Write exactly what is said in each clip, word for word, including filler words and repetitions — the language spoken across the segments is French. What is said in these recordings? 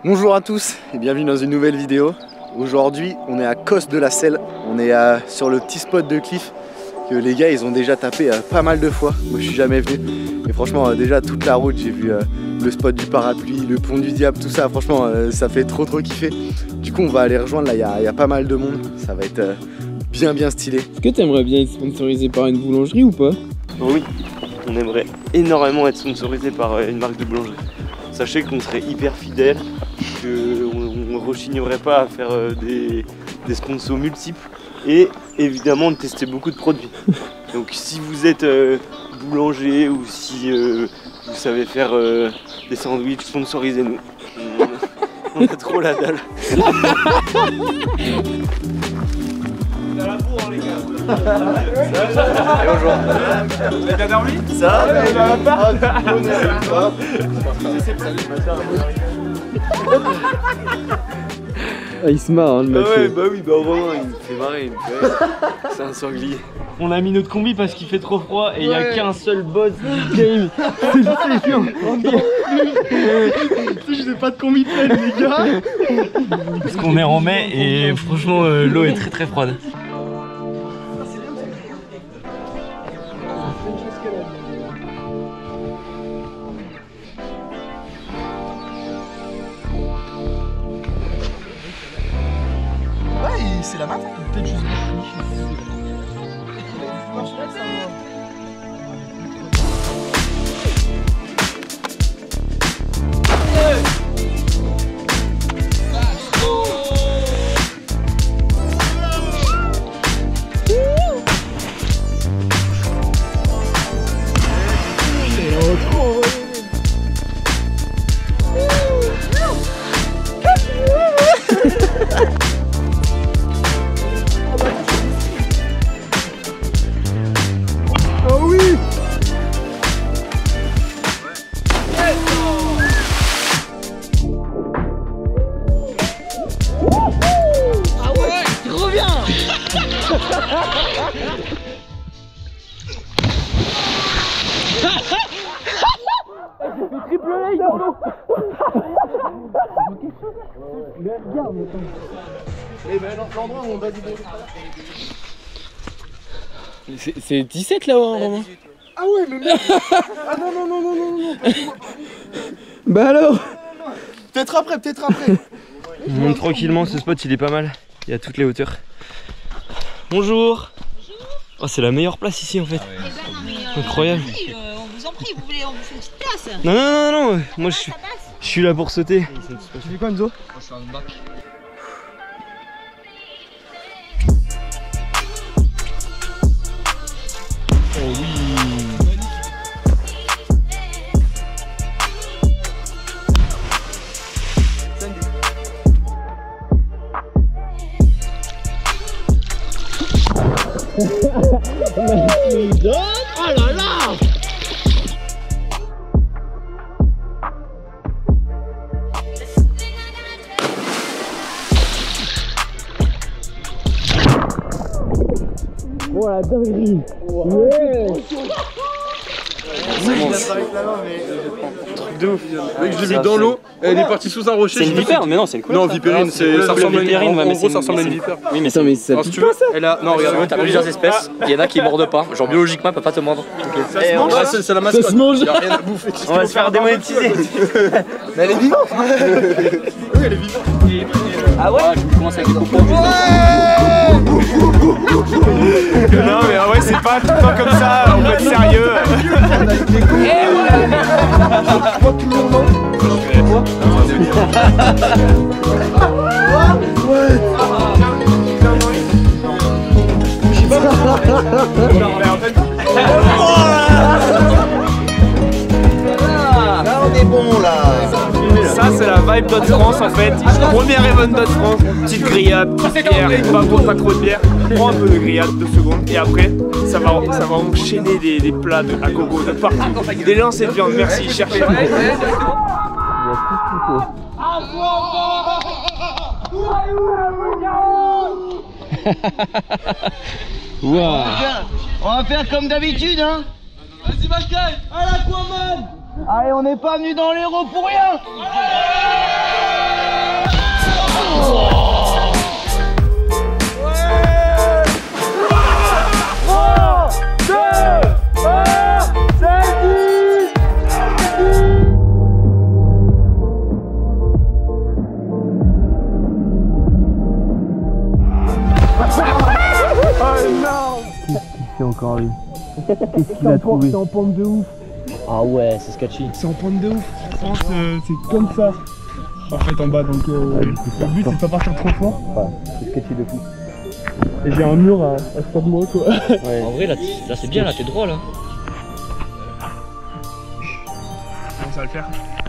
Bonjour à tous et bienvenue dans une nouvelle vidéo. Aujourd'hui on est à Cos de la Selle, on est à, sur le petit spot de Cliff que les gars ils ont déjà tapé euh, pas mal de fois. Moi je suis jamais venu et franchement euh, déjà toute la route j'ai vu euh, le spot du parapluie, le pont du diable, tout ça, franchement euh, ça fait trop trop kiffer. Du coup on va aller rejoindre, là il y, y a pas mal de monde, ça va être euh, bien bien stylé. Est-ce que tu aimerais bien être sponsorisé par une boulangerie ou pas? Oui, on aimerait énormément être sponsorisé par une marque de boulangerie. Sachez qu'on serait hyper fidèles, qu'on ne rechignerait pas à faire des, des sponsors multiples et évidemment de tester beaucoup de produits. Donc si vous êtes euh, boulanger ou si euh, vous savez faire euh, des sandwichs, sponsorisez-nous. On, on a trop la dalle. On a la bourre hein, les gars. Et bonjour. Vous avez bien dormi? Ça va? Il va pas. Ah, il se marre hein, le Ah Mathieu. ouais, bah oui, bah Romain il me fait marrer, il me fait rire. C'est un sanglier. On a mis notre combi parce qu'il fait trop froid et il n'y a qu'un seul boss du game. C'est chiant. Je n'ai pas de combi pleine les gars. Parce qu'on est en mai et franchement euh, l'eau est très très froide. Ouais c'est la matin, peut-être juste C'est dix-sept là-haut, hein, Romain? Ah ouais mais merde. Ah non non non non non non pas moi. Bah alors? Peut-être après, peut-être après. On monte tranquillement, ce spot il est pas mal. Il y a toutes les hauteurs. Bonjour. Oh, c'est la meilleure place ici en fait. Eh ben non, mais euh, Incroyable. oui, euh, on vous en prie, vous voulez, on vous fait une petite place. Non non non non, moi je suis, je suis là pour sauter. Tu fais quoi Enzo? Je suis un bac. Oh oui. Oh là là! Oh la dinguerie! Ouais! Truc de ouf. Mec, je l'ai vu dans l'eau, elle est partie sous un rocher. C'est une vipère, mais non, c'est une couleur. Non, vipérine, c'est ça ressemble à une vipérine, ouais, en mais gros, c'est ça ressemble à une une- vipère. Oui, mais Attends, mais ça Alors, si pique tu veux, pas ça? elle a. Non, regarde. T'as plusieurs espèces, il y en a qui mordent pas, genre biologiquement elle peut pas te mordre. Ça se mange, c'est c'est la mascotte. Ça se mange. Y a rien à bouffer. on va se faire démonétiser. Mais elle est vivante. Oui, elle est vivante. Ah ouais? Je commence avec les cocos. Non, mais ah ouais, c'est pas tout le temps comme ça, on peut être sérieux. Là on est bon là. Ça, c'est la vibe d'Hot France en fait. Première event d'Hot France, petite grillade, petite bière, pas, trop- pas trop de bière. Prends un peu de grillade, deux secondes, et après, ça va, ça va enchaîner des, des plats de, à gogo de partout. Des lancers de viande, merci, cherchez. Wow. On va faire comme d'habitude, hein. Vas-y, Pascal, à l'Aquaman. Allez, on n'est pas venu dans l'héros pour rien. Encore lui. Qu'est-ce qu'il a trouvé? C'est en pente de ouf. Ah ouais, c'est sketchy. C'est en pente de ouf. Je pense que c'est comme ça. En fait en bas, donc euh, ouais, le but c'est de pas partir trop fort. Ouais, c'est sketchy de fou. Et j'ai un mur à, à trois de moi quoi. Ouais. En vrai là, là c'est bien, là t'es droit là. Comment ça va le faire?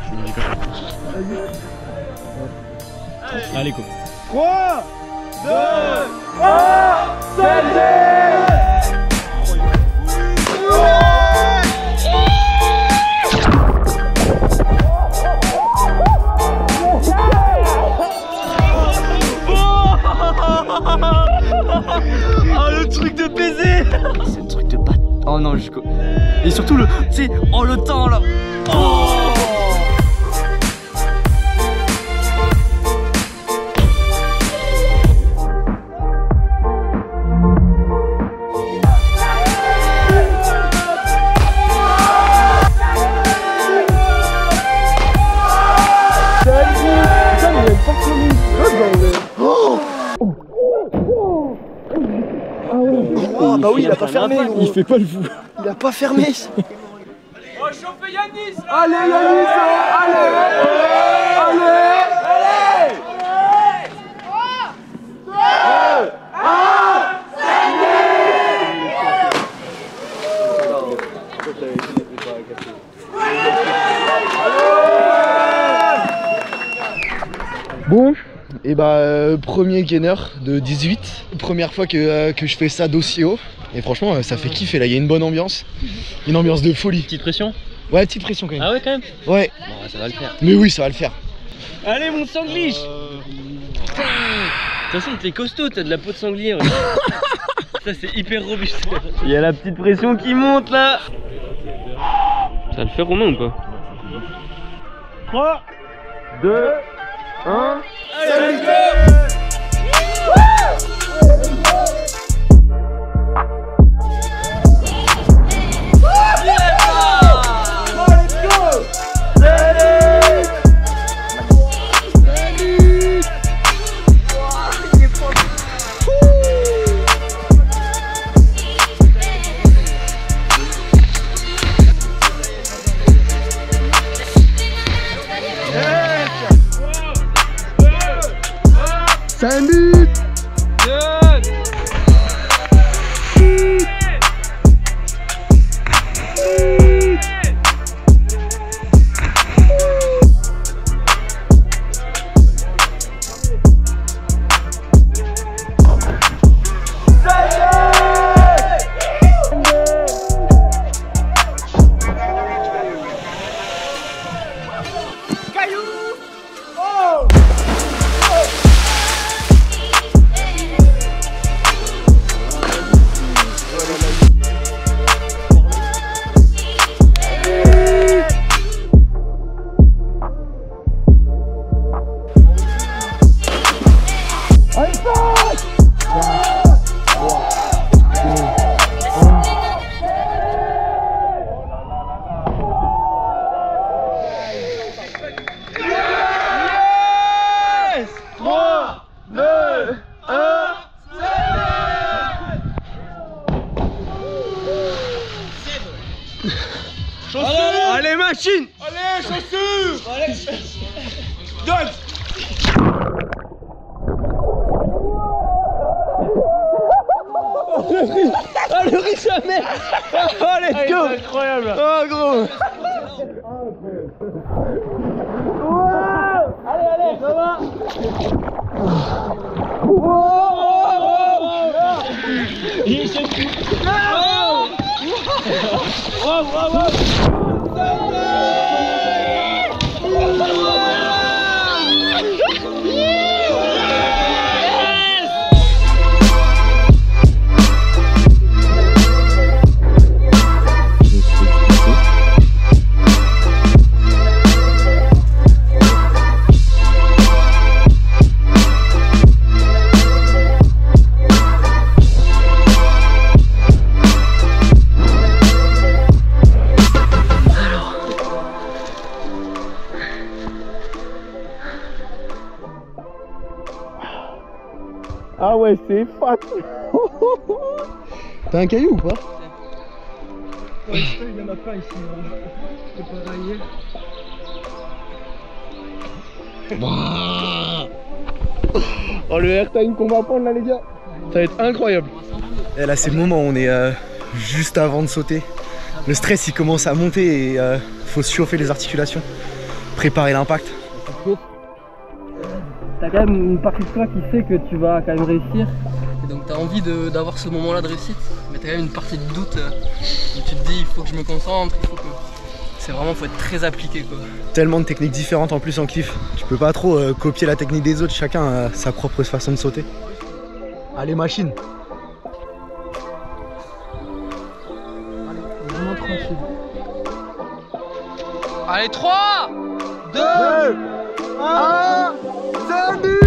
Allez go. trois, deux, un, c'est Oh le truc de baiser. C'est le truc de patte. Oh non jusqu'au... Et surtout le... Tu sais, oh le temps là. Oh Oh bah oui, il a pas fermé. Il fait pas le fou. Il a pas fermé. Oh, chauffe Yanis. Allez Yanis, allez, allez, allez. Bon, et bah euh, premier gainer de dix-huit, première fois que, euh, que je fais ça d'aussi haut, et franchement euh, ça fait kiffer là, il y a une bonne ambiance, une ambiance de folie. Petite pression? Ouais, petite pression quand même. Ah ouais quand même? Ouais. Bon, ça va le faire. Mais oui, ça va le faire. Allez mon sanglish. euh... De toute façon t'es costaud, t'as de la peau de sanglier. Ouais. Ça c'est hyper robuste. Il y a la petite pression qui monte là. Ça va le faire Romain ou pas? trois, deux, un, allez, Salut. Allez machine. Allez, chaussures. Allez. Donne. Ah le riz jamais. Oh let's go. C'est incroyable. Oh gros. Allez, allez, ça va. Il se fout. Bravo, bravo. Ah ouais, c'est fat. T'as un caillou ou pas? Ouais, il y en a pas ici. Je peux pas railler. Oh le airtime qu'on va prendre là les gars, ça va être incroyable. Et là c'est le moment où on est euh, juste avant de sauter. Le stress il commence à monter et euh, faut se chauffer les articulations, préparer l'impact. T'as quand même une partie de toi qui sait que tu vas quand même réussir. Et donc t'as envie d'avoir ce moment là de réussite, mais t'as quand même une partie de doute euh, où tu te dis il faut que je me concentre, il faut que... C'est vraiment, faut être très appliqué quoi. Tellement de techniques différentes en plus en cliff. Tu peux pas trop euh, copier la technique des autres, chacun a sa propre façon de sauter. Allez machine. Allez, vraiment tranquille. Allez, trois, deux, un, salut.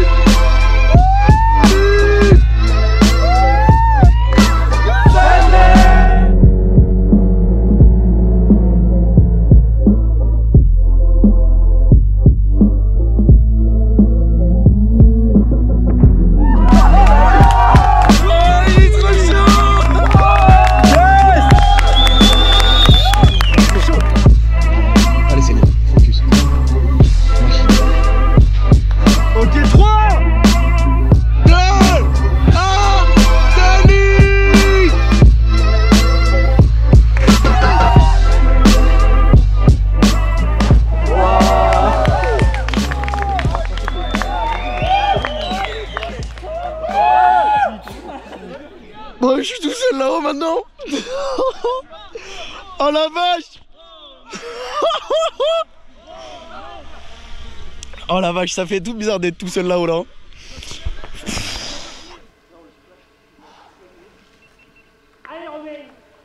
Bon, je suis tout seul là-haut maintenant. Oh la vache. Oh la vache, ça fait tout bizarre d'être tout seul là-haut là. Allez, Romain.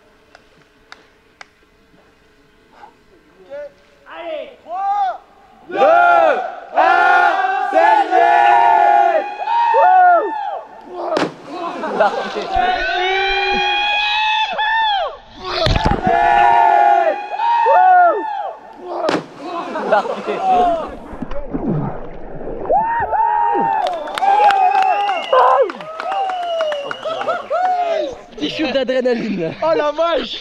Allez, trois, deux, un, c'est petit shoot d'adrénaline. Oh la vache.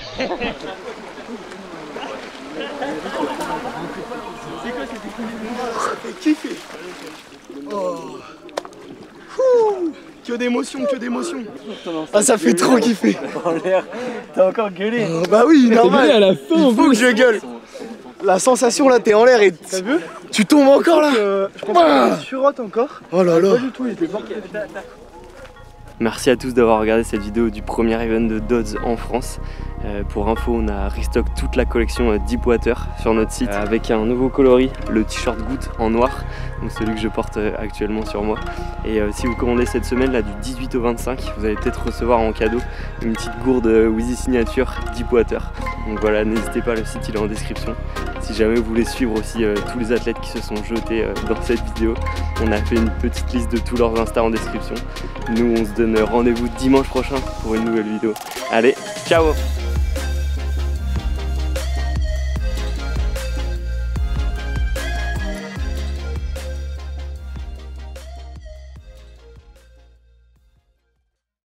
Ça fait kiffer. Oh. Ouh. Que d'émotion, que d'émotion. Ah ça fait trop kiffer. En l'air, t'as encore gueulé. Oh, bah oui, normal. À la fin, il faut que je gueule. La sensation là, t'es en l'air et tu tombes encore là. Euh, je pense que je surote encore. Oh là là. Pas du tout, il était pas. Merci à tous d'avoir regardé cette vidéo du premier event de Dodds en France. Euh, pour info, on a restock toute la collection euh, Deepwater sur notre site euh, avec un nouveau coloris, le t-shirt Goutte en noir, donc celui que je porte euh, actuellement sur moi. Et euh, si vous commandez cette semaine là du dix-huit au vingt-cinq, vous allez peut-être recevoir en cadeau une petite gourde euh, Wheezy Signature Deepwater. Donc voilà, n'hésitez pas, le site il est en description. Si jamais vous voulez suivre aussi euh, tous les athlètes qui se sont jetés euh, dans cette vidéo, on a fait une petite liste de tous leurs Insta en description. Nous on se donne rendez-vous dimanche prochain pour une nouvelle vidéo. Allez, ciao!